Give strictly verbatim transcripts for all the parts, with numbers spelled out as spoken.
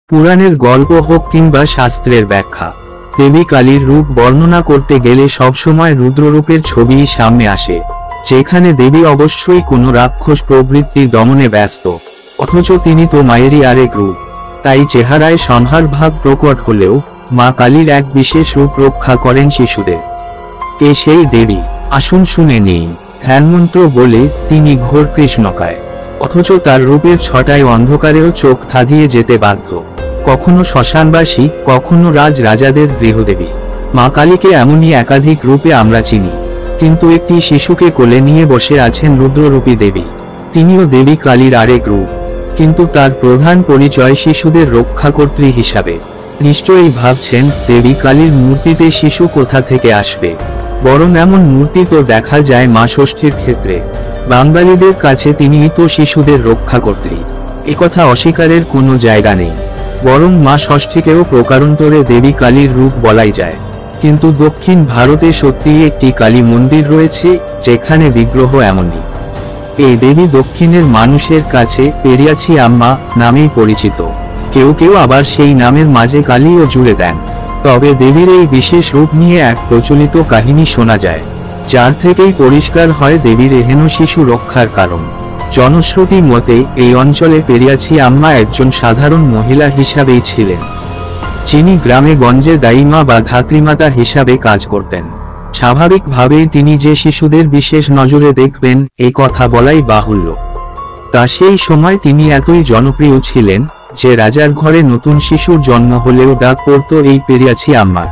পুরাণের গল্প হোক কিংবা শাস্ত্রের ব্যাখ্যা, দেবী কালীর রূপ বর্ণনা করতে গেলে সবসময় রুদ্ররূপের ছবিই সামনে আসে, যেখানে দেবী অবশ্যই কোনো রাক্ষস প্রবৃত্তির দমনে ব্যস্ত, অথচ তিনি তো মায়েরই আরেক রূপ। তাই চেহারায় সংহার ভাব প্রকট হলেও মা কালীর এক বিশেষ রূপ রক্ষা করেন শিশুদের। কে সেই দেবী? আসুন শুনে নেই। ধ্যানমন্ত্র বলে তিনি ঘোর কৃষ্ণকায়, অথচ তার রূপের ছটায় অন্ধকারেও চোখ ধাঁধিয়ে যেতে বাধ্য। কখনো শ্মশানবাসী, কখনো রাজ রাজাদের গৃহদেবী। মা কালীকে এমনই একাধিক রূপে আমরা চিনি, কিন্তু একটি শিশুকে কোলে নিয়ে বসে আছেন রুদ্ররূপী দেবী। তিনিও দেবী কালীর আরেক রূপ, কিন্তু তার প্রধান পরিচয় শিশুদের রক্ষাকর্ত্রী হিসাবে। নিশ্চয়ই ভাবছেন, দেবী কালীর মূর্তিতে শিশু কোথা থেকে আসবে? বরং এমন মূর্তি তো দেখা যায় মা ষষ্ঠীর ক্ষেত্রে। বাঙালিদের কাছে তিনিই তো শিশুদের রক্ষাকর্ত্রী, একথা অস্বীকারের কোনো জায়গা নেই। বরং মা ষষ্ঠীকেও প্রকারান্তরে দেবী কালীর রূপ বলাই যায়। কিন্তু দক্ষিণ ভারতে সত্যিই একটি কালী মন্দির রয়েছে, যেখানে বিগ্রহ এমনই। এই দেবী দক্ষিণের মানুষের কাছে পেরিয়াছি আম্মা নামেই পরিচিত। কেউ কেউ আবার সেই নামের মাঝে কালীও জুড়ে দেন। তবে দেবীর এই বিশেষ রূপ নিয়ে এক প্রচলিত কাহিনী শোনা যায়, যার থেকেই পরিষ্কার হয় দেবীর এহেন শিশু রক্ষার কারণ। জনশ্রুতি মতে এই অঞ্চলে পেরিয়াছি আম্মা একজন সাধারণ মহিলা হিসাবেই ছিলেন, যিনি গ্রামে গঞ্জে দাইমা বা ধাত্রীমাতা হিসাবে কাজ করতেন। স্বাভাবিকভাবেই তিনি যে শিশুদের বিশেষ নজরে দেখবেন, এই কথা বলাই বাহুল্য। তা সেই সময় তিনি এতই জনপ্রিয় ছিলেন যে রাজার ঘরে নতুন শিশুর জন্ম হলেও ডাক পড়ত এই পেরিয়াছি আম্মার।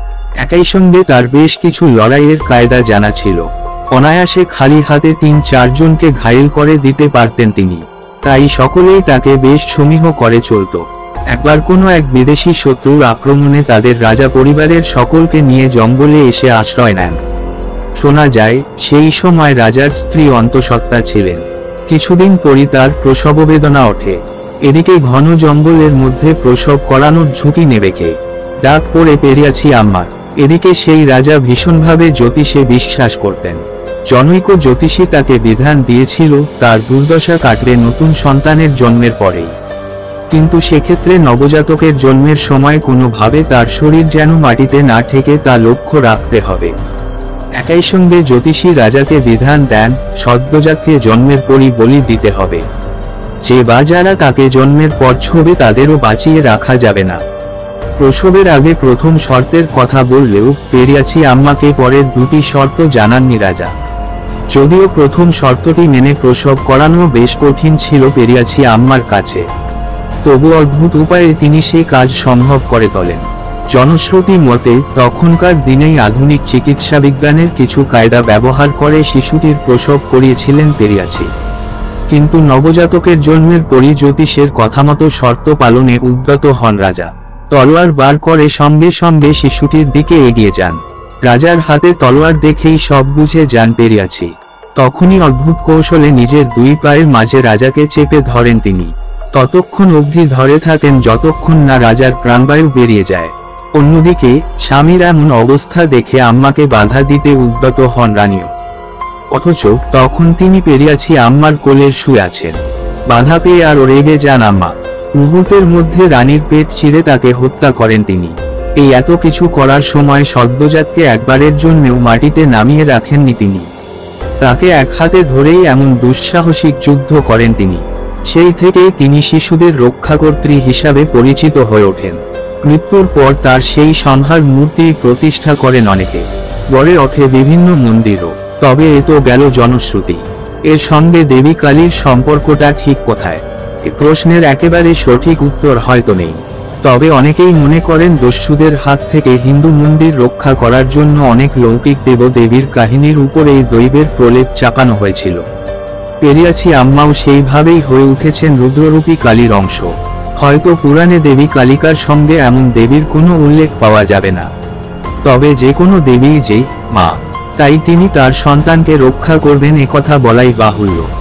একই সঙ্গে তার বেশ কিছু লড়াইয়ের কায়দা জানা ছিল। অনায়াসে খালি হাতে তিন চারজনকে ঘায়েল করে দিতে পারতেন তিনি, তাই সকলেই তাকে বেশ সমীহ করে চলত। একবার কোনো এক বিদেশি শত্রুর আক্রমণে তাদের রাজা পরিবারের সকলকে নিয়ে জঙ্গলে এসে আশ্রয় নেন। শোনা যায়, সেই সময় রাজার স্ত্রী অন্তঃসত্ত্বা ছিলেন। কিছুদিন পরই তার প্রসব বেদনা ওঠে। এদিকে ঘন জঙ্গলের মধ্যে প্রসব করানোর ঝুঁকি নেবে কে? ডাক পড়ে পেরিয়াছি আম্মার। এদিকে সেই রাজা ভীষণভাবে জ্যোতিষে বিশ্বাস করতেন। জনৈক জ্যোতিষী তাকে বিধান দিয়েছিল তার দুর্দশা কাটবে নতুন সন্তানের জন্মের পরেই। কিন্তু সেক্ষেত্রে নবজাতকের জন্মের সময় কোনোভাবে তার শরীর যেন মাটিতে না ঠেকে তা লক্ষ্য রাখতে হবে। একই সঙ্গে জ্যোতিষী রাজাকে বিধান দেন সদ্যজাতকে জন্মের পরই বলি দিতে হবে। যে বা যারা তাকে জন্মের পর ছবে তাদেরও বাঁচিয়ে রাখা যাবে না। প্রসবের আগে প্রথম শর্তের কথা বললেও পেরিয়াছি আম্মাকে পরের দুটি শর্ত জানাননি রাজা। যদিও প্রথম শর্তটি মেনে প্রসব করানো বেশ কঠিন ছিল পেরিয়াছি আম্মার কাছে, তবু অদ্ভুত উপায়ে তিনি সেই কাজ সম্ভব করে তোলেন। জনশ্রুতি মতে তখনকার দিনেই আধুনিক চিকিৎসা বিজ্ঞানের কিছু কায়দা ব্যবহার করে শিশুটির প্রসব করিয়েছিলেন পেরিয়াছি। কিন্তু নবজাতকের জন্মের পরই জ্যোতিষের কথামতো শর্ত পালনে উদ্যত হন রাজা। তলোয়ার বার করে সঙ্গে সঙ্গে শিশুটির দিকে এগিয়ে যান। রাজার হাতে তলোয়ার দেখেই সব বুঝে যান পেরিয়াছি। তখনই অদ্ভুত কৌশলে নিজের দুই পায়ের মাঝে রাজাকে চেপে ধরেন তিনি। ততক্ষণ অবধি ধরে থাকেন যতক্ষণ না রাজার প্রাণবায়ু বেরিয়ে যায়। অন্যদিকে স্বামীর এমন অবস্থা দেখে আম্মাকে বাধা দিতে উদ্যত হন রানীও। অথচ তখন তিনি পেরিয়াছি আম্মার কোলে শুয়ে আছেন। বাধা পেয়ে আরও রেগে যান আম্মা। মুহূর্তের মধ্যে রানীর পেট চিরে তাকে হত্যা করেন তিনি। এই এত কিছু করার সময় সদ্যজাতকে একবারের জন্যও মাটিতে নামিয়ে রাখেননি তিনি। তাকে এক হাতে ধরেই এমন দুঃসাহসিক যুদ্ধ করেন তিনি। সেই থেকেই তিনি শিশুদের রক্ষাকর্ত্রী হিসাবে পরিচিত হয়ে ওঠেন। মৃত্যুর পর তার সেই সংহার মূর্তি প্রতিষ্ঠা করেন অনেকে, গড়ে ওঠে বিভিন্ন মন্দিরও। তবে এ তো গেল জনশ্রুতি। এর সঙ্গে দেবী কালীর সম্পর্কটা ঠিক কোথায়? এ প্রশ্নের একেবারে সঠিক উত্তর হয়তো নেই। তবে অনেকেই মনে করেন দস্যুদের হাত থেকে হিন্দু মন্দির রক্ষা করার জন্য অনেক লৌকিক দেবদেবীর কাহিনীর উপর এই দৈবের প্রলেপ চাপানো হয়েছিল। পেরিয়াছি আম্মাও সেইভাবেই হয়ে উঠেছেন রুদ্ররূপী কালীর অংশ। হয়তো পুরাণে দেবী কালিকার সঙ্গে এমন দেবীর কোনো উল্লেখ পাওয়া যাবে না। তবে যে কোনো দেবীই যে মা, তাই তিনি তার সন্তানকে রক্ষা করবেন একথা বলাই বাহুল্য।